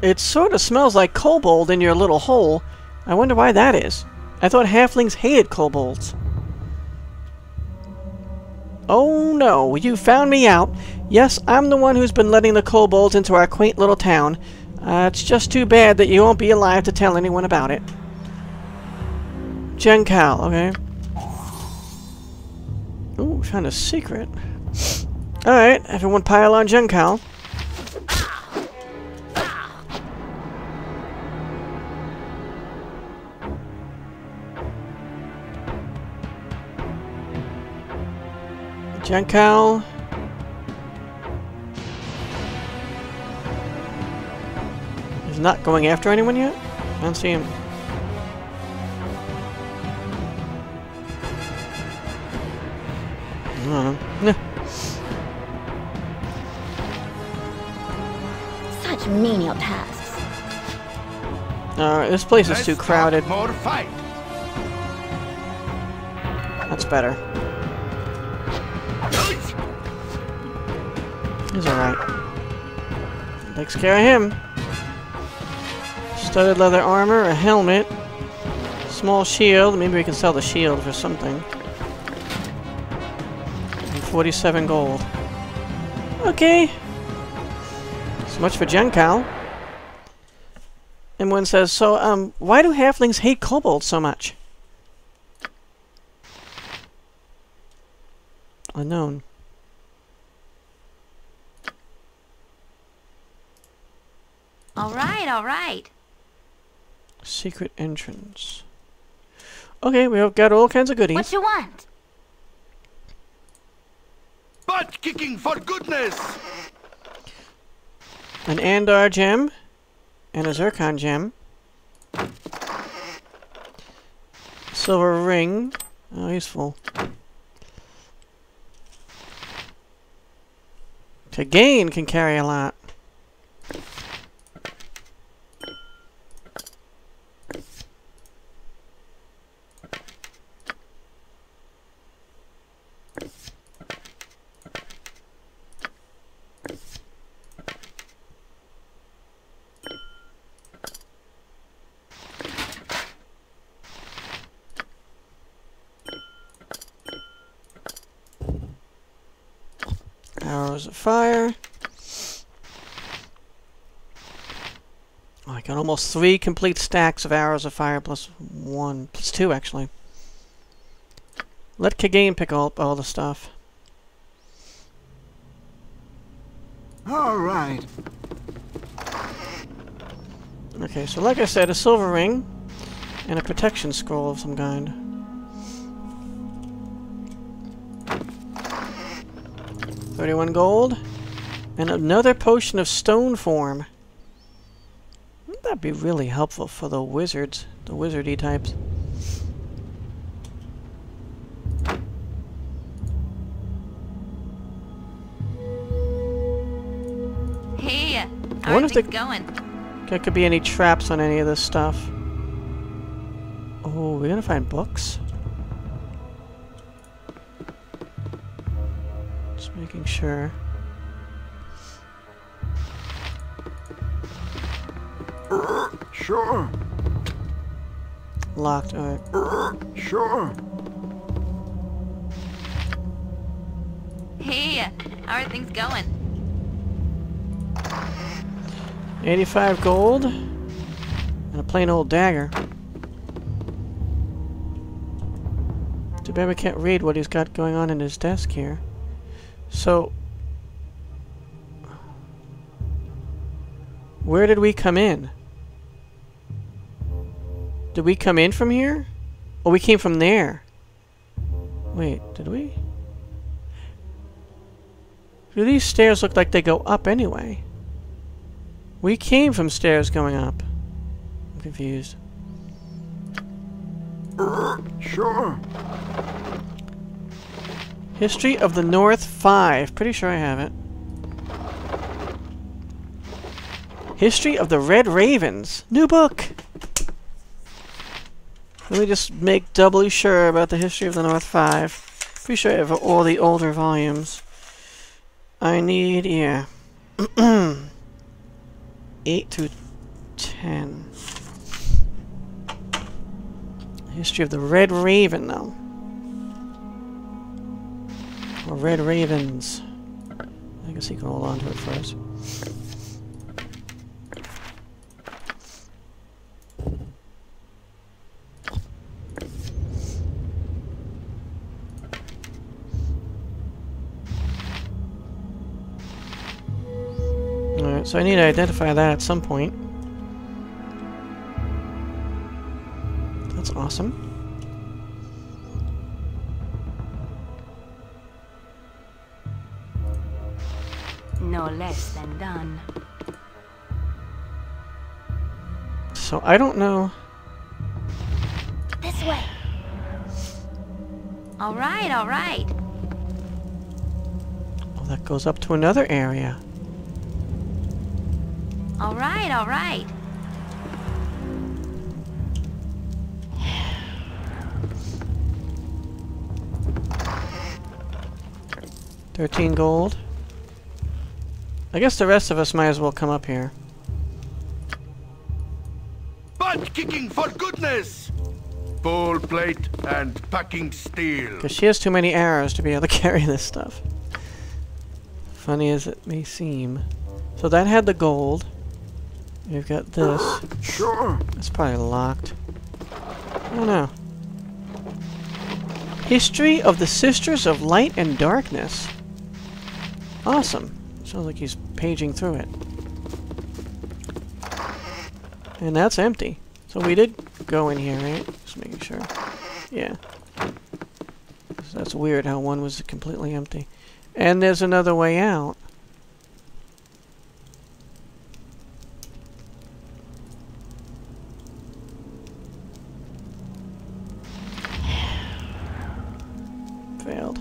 It sort of smells like kobold in your little hole. I wonder why that is. I thought halflings hated kobolds. Oh no, you found me out. Yes, I'm the one who's been letting the kobolds into our quaint little town. It's just too bad that you won't be alive to tell anyone about it. Jenkal, okay. Ooh, found a secret. Alright, everyone pile on Jenkal. Jenkal. He's not going after anyone yet? I don't see him. I don't know. Such menial tasks. Alright, this place is too crowded. More fight. That's better. He's alright. Takes care of him. Studded leather armor, a helmet, small shield. Maybe we can sell the shield for something. And 47 gold. Okay. So much for Jenkal. And one says, so, why do halflings hate kobolds so much? Unknown. All right. Secret entrance. Okay, we've got all kinds of goodies. What you want? Butt kicking for goodness. An Andar gem. And a Zircon gem. Silver ring. Oh, useful. Kagain can carry a lot. Arrows of fire. Oh, I got almost 3 complete stacks of arrows of fire plus 1. Plus 2, actually. Let Kagain pick up all the stuff. All right. Okay, so like I said, a silver ring and a protection scroll of some kind. $31 gold. And another potion of stone form. That'd be really helpful for the wizards, the wizardy types. Hey, I how wonder are if things going? There could be any traps on any of this stuff. Oh, we're gonna find books? Just making sure. Sure. Locked, alright. Sure. Hey, how are things going? 85 gold. And a plain old dagger. Too bad we can't read what he's got going on in his desk here. So... where did we come in? Did we come in from here? Oh, we came from there. Wait, did we? Do these stairs look like they go up anyway? We came from stairs going up. I'm confused. Sure. History of the North 5. Pretty sure I have it. History of the Red Ravens. New book! Let me just make doubly sure about the History of the North 5. Pretty sure I have all the older volumes. I need, yeah. 8 through 10. History of the Red Raven, though. Or Red Ravens. I guess he can hold on to it first. Alright, so I need to identify that at some point. That's awesome. No less than done. So I don't know. This way. All right, all right. Oh, that goes up to another area. All right, all right. 13 gold. I guess the rest of us might as well come up here. Butt kicking for goodness! Full plate and packing steel. Because she has too many arrows to be able to carry this stuff. Funny as it may seem. So that had the gold. We've got this. Sure. It's probably locked. I don't know. History of the Sisters of Light and Darkness. Awesome. Sounds like he's paging through it. And that's empty. So we did go in here, right? Just making sure. Yeah. So that's weird how one was completely empty. And there's another way out. Failed.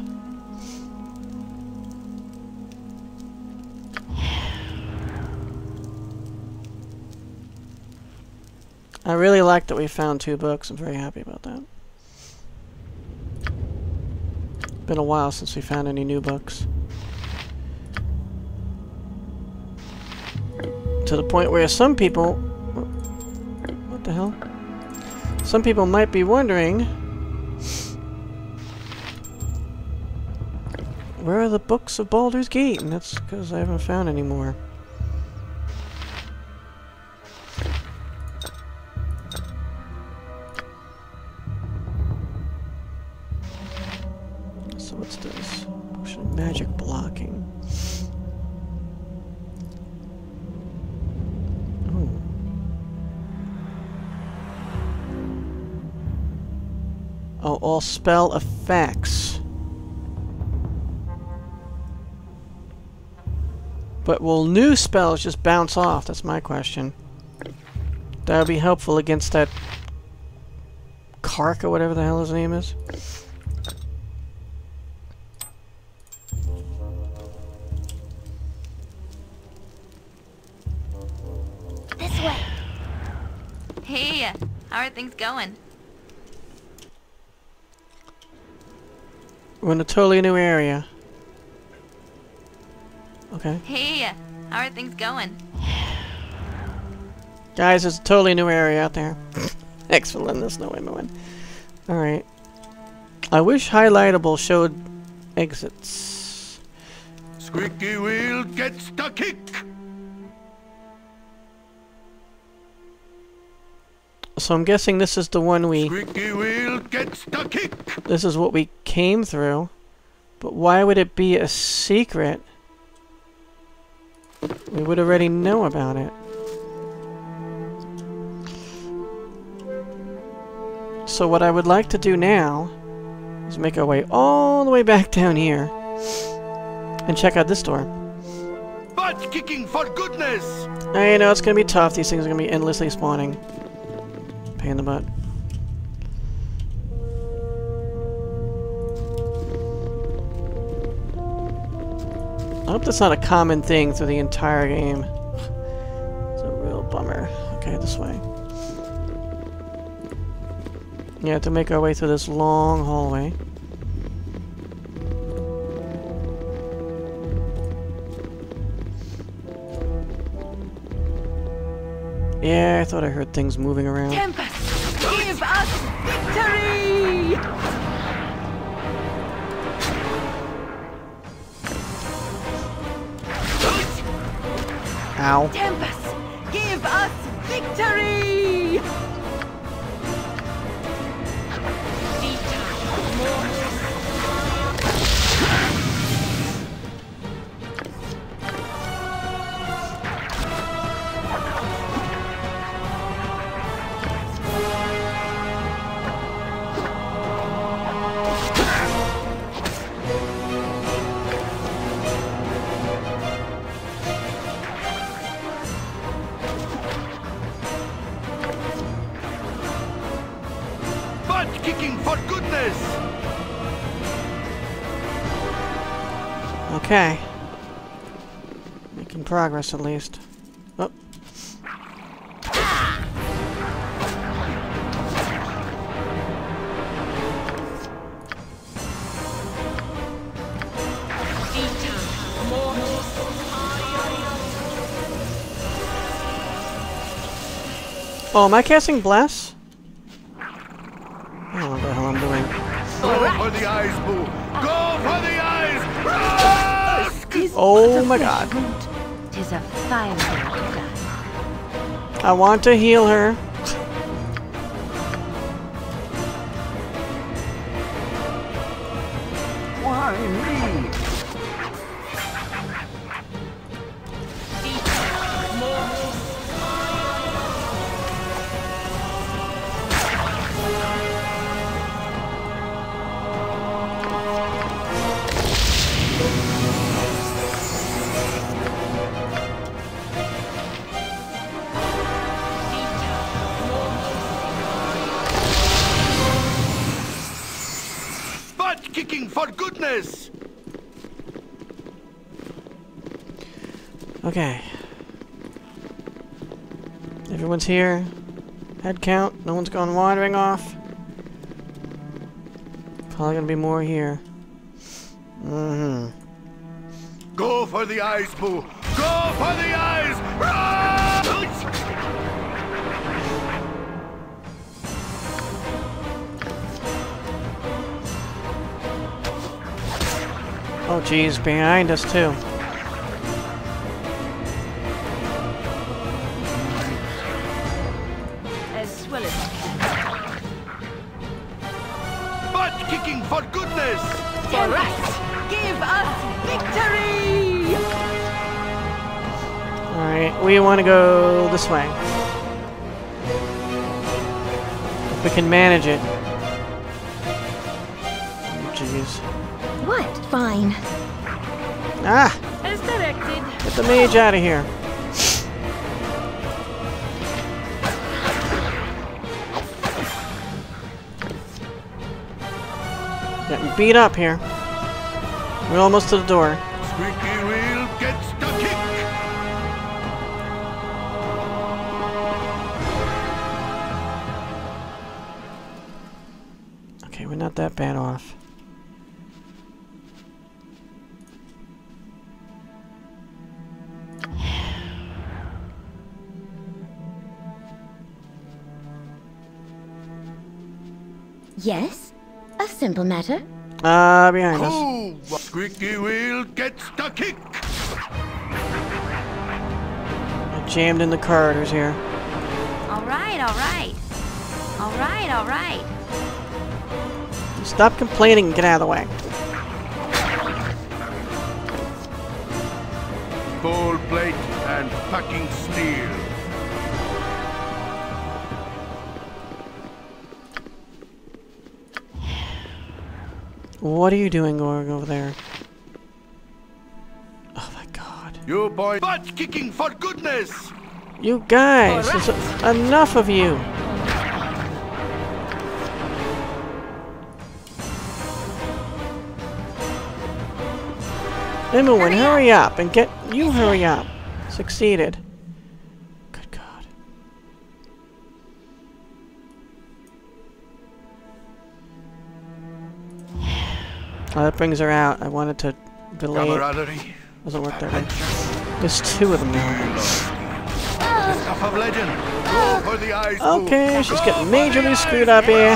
I really like that we found 2 books. I'm very happy about that. Been a while since we found any new books. To the point where some people... What the hell? Some people might be wondering... Where are the books of Baldur's Gate? And that's because I haven't found any more. So what's this? Potion of magic blocking. Oh, all spell effects. But will new spells just bounce off? That's my question. That would be helpful against that Kark or whatever the hell his name is. This way. Hey, how are things going? We're in a totally new area. Okay. Hey, how are things going? Guys, it's a totally new area out there. Thanks for letting us know, everyone. Alright. I wish highlightable showed exits. Squeaky wheel gets the kick. So I'm guessing this is the one we... Squeaky wheel gets the kick. This is what we came through. But why would it be a secret? We would already know about it. So what I would like to do now is make our way all the way back down here and check out this door. Butt kicking for goodness. I know it's gonna be tough. These things are gonna be endlessly spawning. Pain in the butt. I hope that's not a common thing through the entire game. It's a real bummer. Okay, this way. Yeah, to make our way through this long hallway. Yeah, I thought I heard things moving around. Tempest, give us victory! Ow. Tempest, give us victory! Kicking for goodness! Okay. Making progress at least. Oh. Oh, am I casting Bless? I don't know what the hell I'm doing. Go for the eyes, Boo! Go for the eyes! Ah! Oh my god. Tis a fine thing. I want to heal her. Why me? Kicking for goodness! Okay. Everyone's here. Head count. No one's gone wandering off. Probably gonna be more here. Mm-hmm. Go for the eyes, Boo! Go for the eyes! Ah! Oh geez, behind us too. As well as Butt kicking for goodness! for us, give us victory! Alright, we want to go this way. If we can manage it. Oh, jeez. What? Fine. Ah! As directed. Get the mage out of here. Getting beat up here. We're almost to the door. Squeaky wheel gets the kick! Okay, we're not that bad off. Yes? A simple matter. Behind us. Ooh, squeaky wheel gets the kick! I jammed in the corridors here. Alright, alright. Alright, alright. Stop complaining and get out of the way. Full plate and packing steel. What are you doing going over there? Oh my god. You boy, butt kicking for goodness! You guys! There's enough of you! Imowen, hurry up and get... You hurry up. Succeeded. Good god. Oh, that brings her out. I wanted to delay it. Camaraderie. Doesn't work that way. There's two of them now. The stuff of legend. Go for the eyes. Okay, she's getting majorly screwed up here.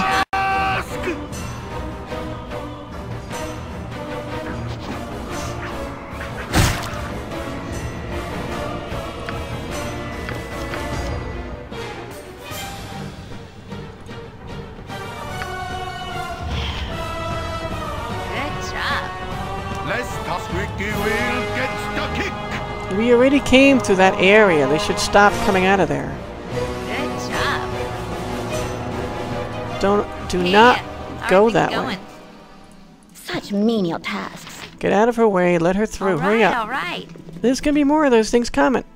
We already came through that area. They should stop coming out of there. Good job. Do not go that way. Such menial tasks. Get out of her way. Let her through. Hurry up. All right. There's gonna be more of those things coming.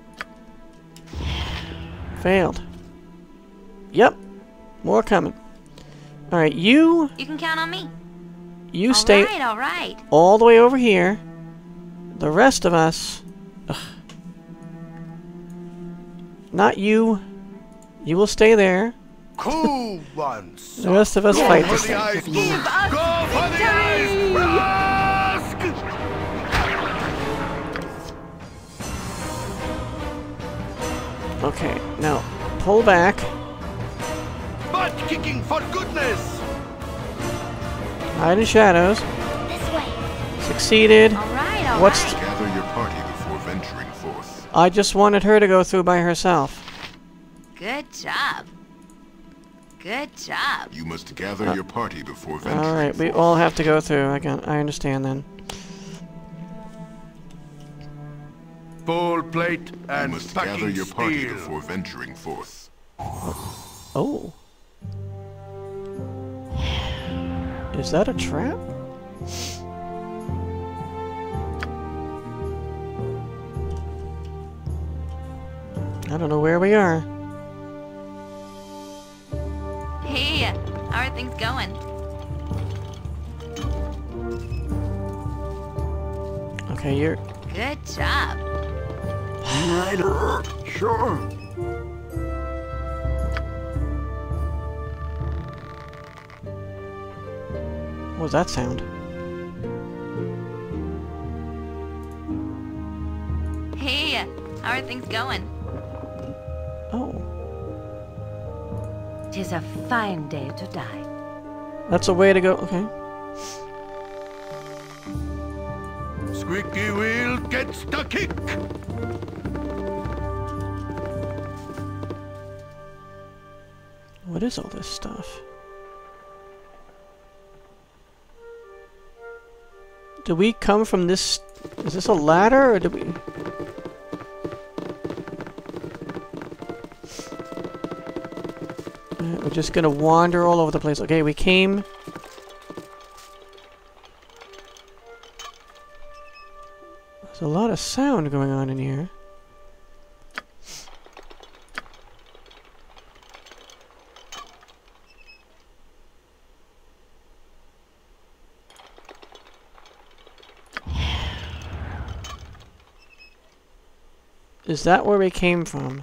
Failed. Yep. More coming. Alright, you You can count on me. stay All right. all the way over here. The rest of us... Ugh. Not you. You will stay there. Cool ones. The rest of us fight this thing. Give us Go for the victory! eyes. Okay, now pull back. Butt kicking for goodness. Hide in shadows. This way. Succeeded. All right. All What's right. Gather your party before venturing forth. I just wanted her to go through by herself. Good job. Good job. You must gather your party before venturing Alright, we forth. all have to go through. I understand then. Full plate You and must gather packing your party steel. before venturing forth. Oh. Is that a trap? I don't know where we are. Hey, how are things going? Okay, you're... Good job. Sure. What was that sound? Hey, how are things going? Oh. 'Tis a fine day to die. That's a way to go. Okay. Squeaky wheel gets the kick. What is all this stuff? Do we come from this... Is this a ladder, or do we... We're just gonna wander all over the place. Okay, we came... There's a lot of sound going on in here. Is that where we came from?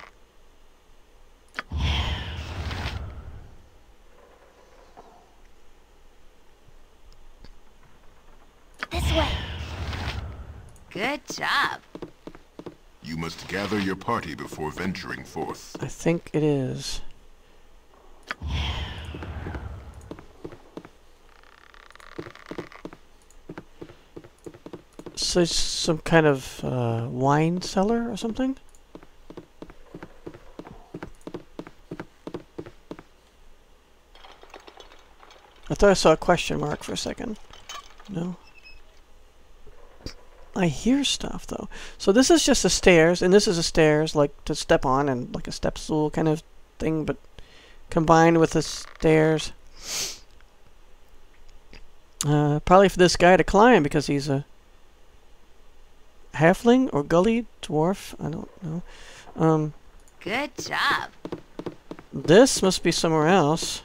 This way. Good job. You must gather your party before venturing forth. I think it is. So it's some kind of wine cellar or something? I thought I saw a question mark for a second. No. I hear stuff though. So this is just the stairs, and this is the stairs like to step on, and like a step stool kind of thing, but combined with the stairs. Probably for this guy to climb because he's a halfling or gully dwarf. I don't know. Good job. This must be somewhere else.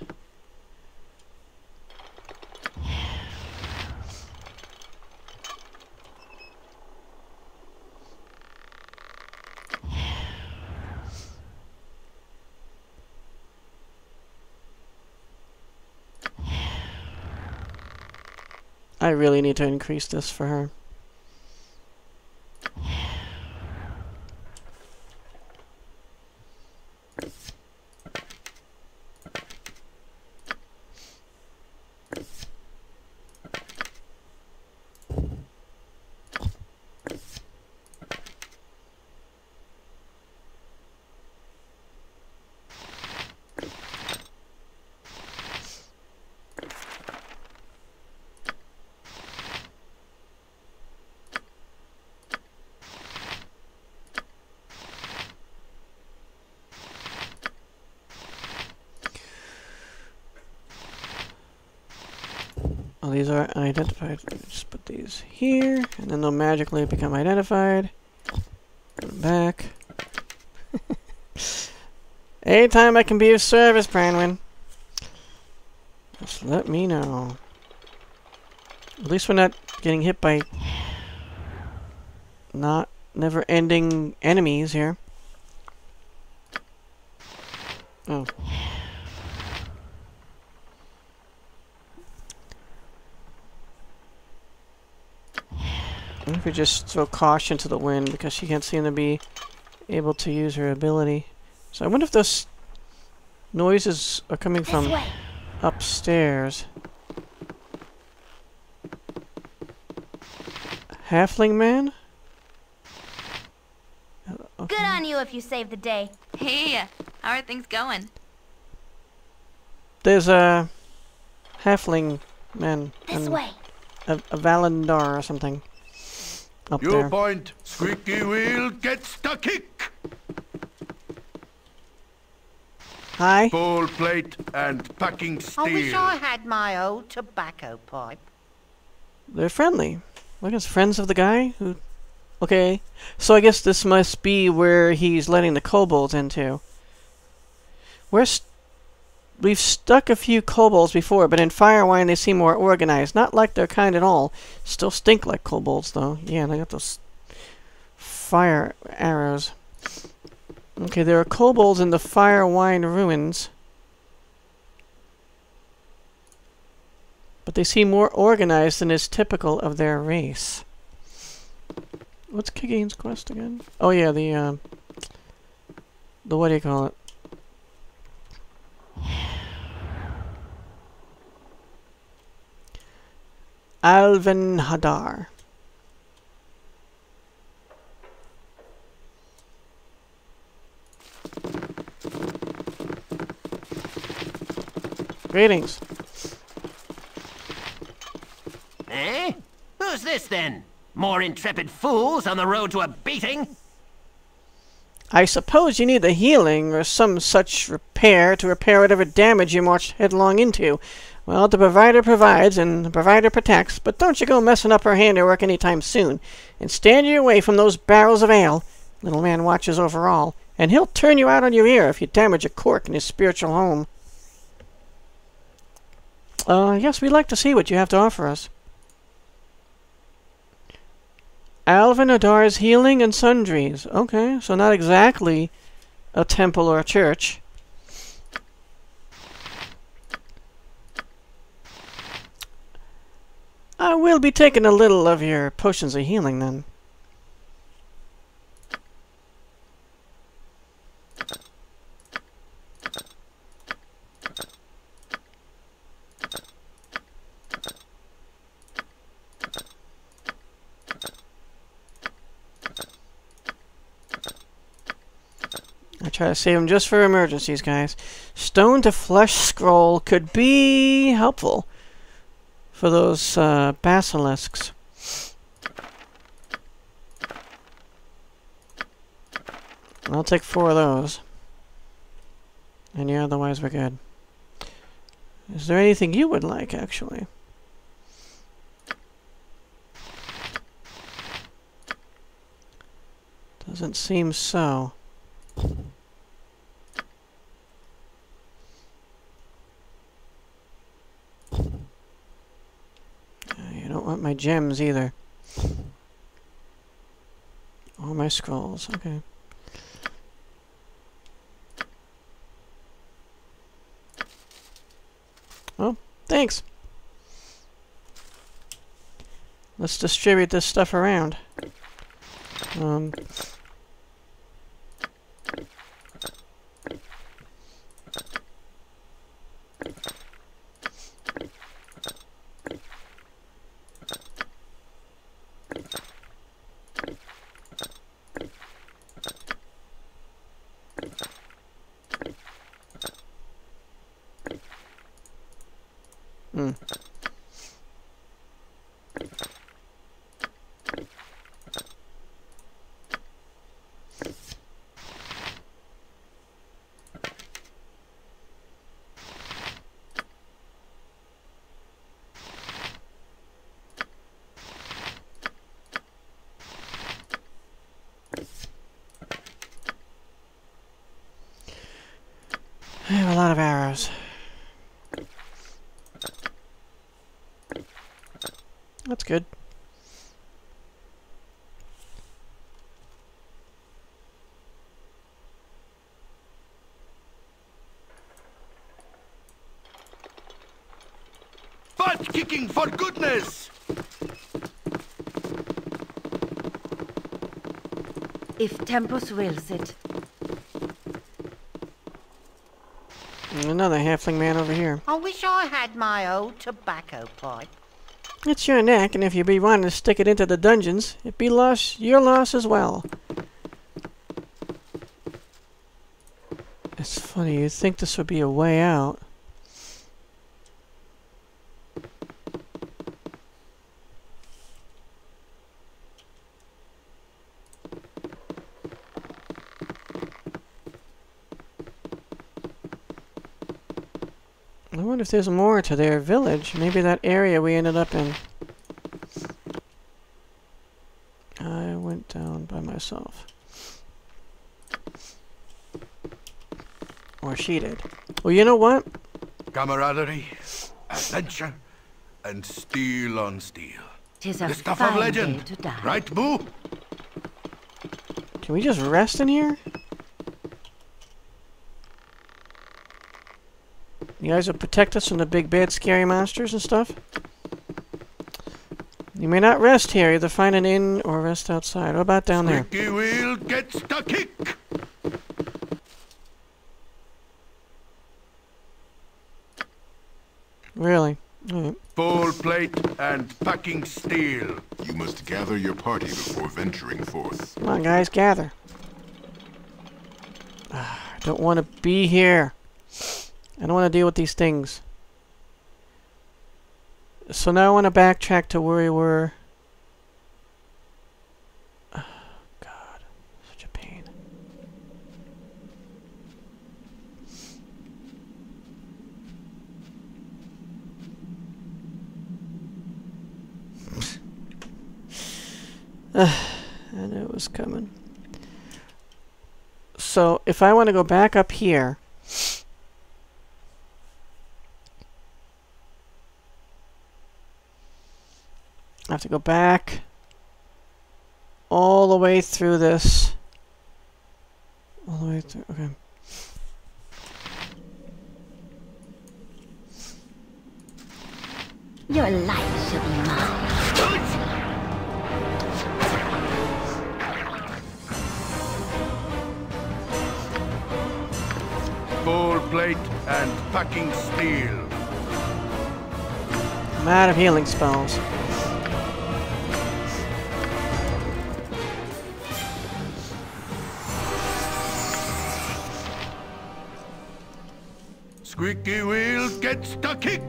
I really need to increase this for her. Oh, these are identified. Just put these here, and then they'll magically become identified. Put them back. Anytime I can be of service, Branwyn. Just let me know. At least we're not getting hit by never-ending enemies here. Oh. What if we just throw caution to the wind because she can't seem to be able to use her ability. So I wonder if those noises are coming from upstairs. Halfling man? Okay. Good on you if you saved the day. Hey, how are things going? There's a halfling man. This way. A Alvanhendar or something. Up Your there. point, squeaky wheel gets the kick. Hi. Full plate and packing steel. I wish I had my old tobacco pipe. They're friendly. I guess friends of the guy who... Okay. So I guess this must be where he's letting the kobolds into. We've stuck a few kobolds before, but in Firewine they seem more organized. Not like their kind at all. Still stink like kobolds, though. Yeah, they got those fire arrows. Okay, there are kobolds in the Firewine Ruins. But they seem more organized than is typical of their race. What's Kigane's quest again? Oh yeah, the what do you call it? Alvanhendar. Greetings. Eh? Who's this then? More intrepid fools on the road to a beating? I suppose you need the healing or some such repair to repair whatever damage you marched headlong into. Well, the provider provides and the provider protects, but don't you go messing up her handiwork anytime soon. And stand your way from those barrels of ale. Little man watches over all, and he'll turn you out on your ear if you damage a cork in his spiritual home. Yes, we'd like to see what you have to offer us. Alvanhendar's Healing and Sundries. Okay, so not exactly a temple or a church. I will be taking a little of your potions of healing, then. I try to save them just for emergencies, guys. Stone to flesh scroll could be helpful for those basilisks. I'll take 4 of those. And yeah, otherwise we're good. Is there anything you would like, actually? Doesn't seem so. You don't want my gems either. Or my scrolls, okay. Well, thanks. Let's distribute this stuff around. have a lot of arrows. That's good. Butt kicking for goodness! If Tempus wills it. And another halfling man over here. I wish I had my old tobacco pipe. It's your neck, and if you be wanting to stick it into the dungeons, it be your loss as well. It's funny, you'd think this would be a way out. I wonder if there's more to their village. Maybe that area we ended up in. I went down by myself. Or she did. Well, you know what? Camaraderie, adventure, and steel on steel. 'Tis a The stuff of fine legend, day to die. right, Boo? Can we just rest in here? You guys will protect us from the big bad scary monsters and stuff? You may not rest here, either find an inn or rest outside. What about down there? Squeaky wheel gets the kick! Really? Alright. Full plate and packing steel. You must gather your party before venturing forth. Come on, guys, gather. I don't want to be here. I don't want to deal with these things. So now I want to backtrack to where we were. Oh, God. Such a pain. I knew it was coming. So if I want to go back up here, I have to go back all the way through this. All the way through, okay. Your life shall be mine. Full plate and packing steel. I'm out of healing spells. Squeaky wheel gets the kick!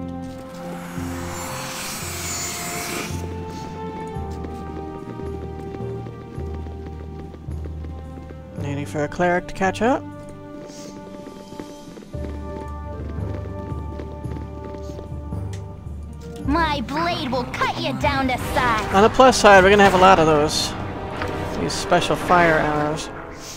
Waiting for a cleric to catch up. My blade will cut you down to size. On the plus side, we're gonna have a lot of those. These special fire arrows.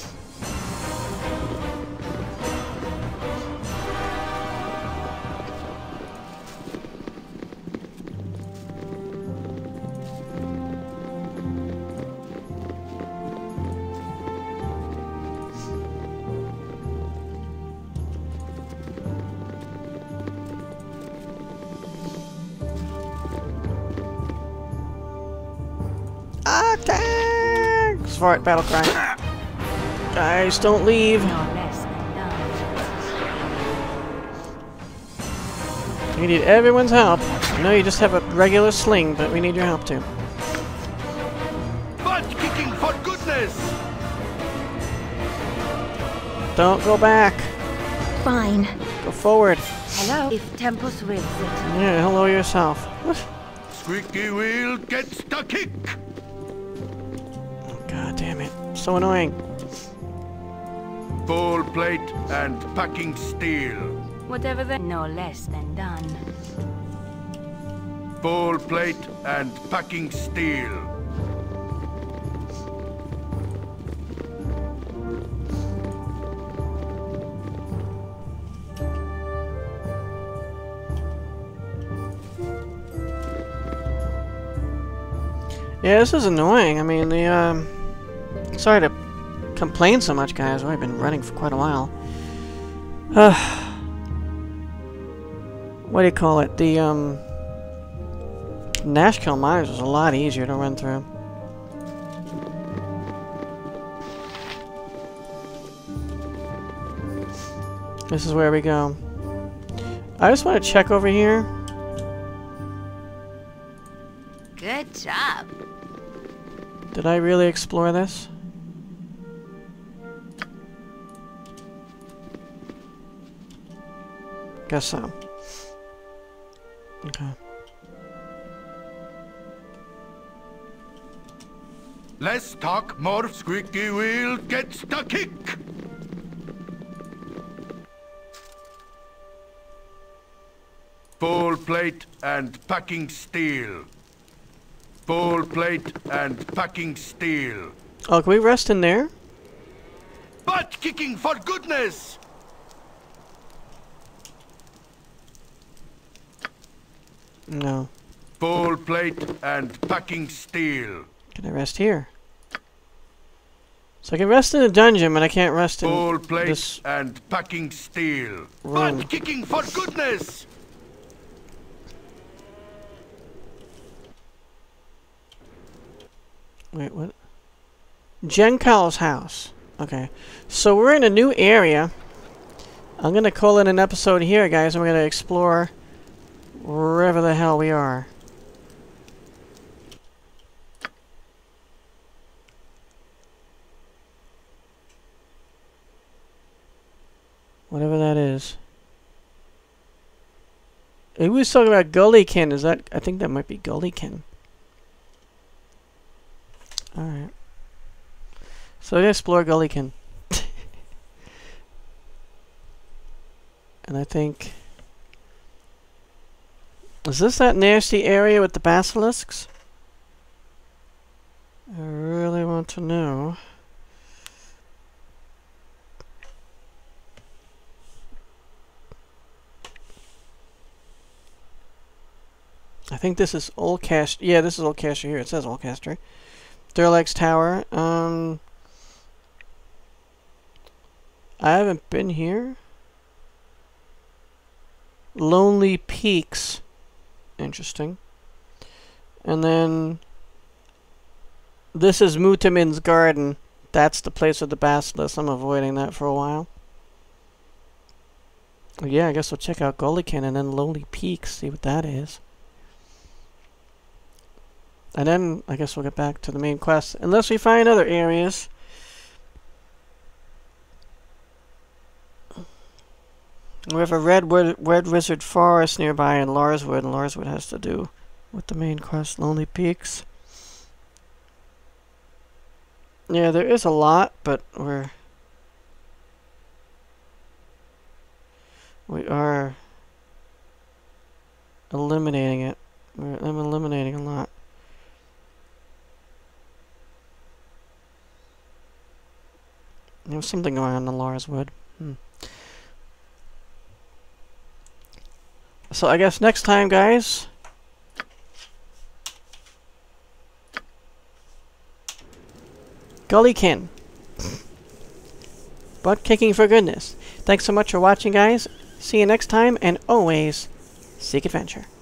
Attack! Svart battle cry. Guys, don't leave. No less than done. We need everyone's help. I know you just have a regular sling, but we need your help too. Butt kicking for goodness! Don't go back. Fine. Go forward. Hello? If Tempus wills it. Yeah, hello yourself. Squeaky wheel gets the kick! God damn it. So annoying. Full plate and packing steel. Whatever the... No less than done. Full plate and packing steel. Yeah, this is annoying. I mean, sorry to complain so much, guys. I've been running for quite a while. What do you call it? The, Nashkill Mines was a lot easier to run through. This is where we go. I just want to check over here. Good job. Did I really explore this? Guess so. Okay. Less talk, more squeaky wheel gets the kick. Full plate and packing steel. Full plate and packing steel. Oh, can we rest in there? Butt kicking for goodness! No. Full plate and packing steel. Can I rest here? So I can rest in the dungeon, but I can't rest in Full plate this and packing steel. room. Butt kicking for goodness! Wait, what? Jenkal's house. Okay. So we're in a new area. I'm gonna call it an episode here, guys, and we're gonna explore wherever the hell we are. Whatever that is. He was talking about Gullykin. Is that? I think that might be Gullykin. Alright. So we're gonna explore Gullykin. And I think... Is this that nasty area with the basilisks? I really want to know. I think this is Oldcast. Yeah, this is Oldcaster here. It says Oldcaster. Durlax Tower. I haven't been here. Lonely Peaks. Interesting. And then this is Mutamin's Garden. That's the place with the basilisk. I'm avoiding that for a while. Yeah, I guess we'll check out Gullykin and then Lonely Peaks. See what that is. And then I guess we'll get back to the main quest. Unless we find other areas. We have a red wizard forest nearby in Larswood, and Larswood has to do with the main quest, Lonely Peaks. Yeah, there is a lot, but we are eliminating it. I'm eliminating a lot. There's something going on in Larswood. So I guess next time, guys, Gullykin. Butt kicking for goodness. Thanks so much for watching, guys. See you next time, and always seek adventure.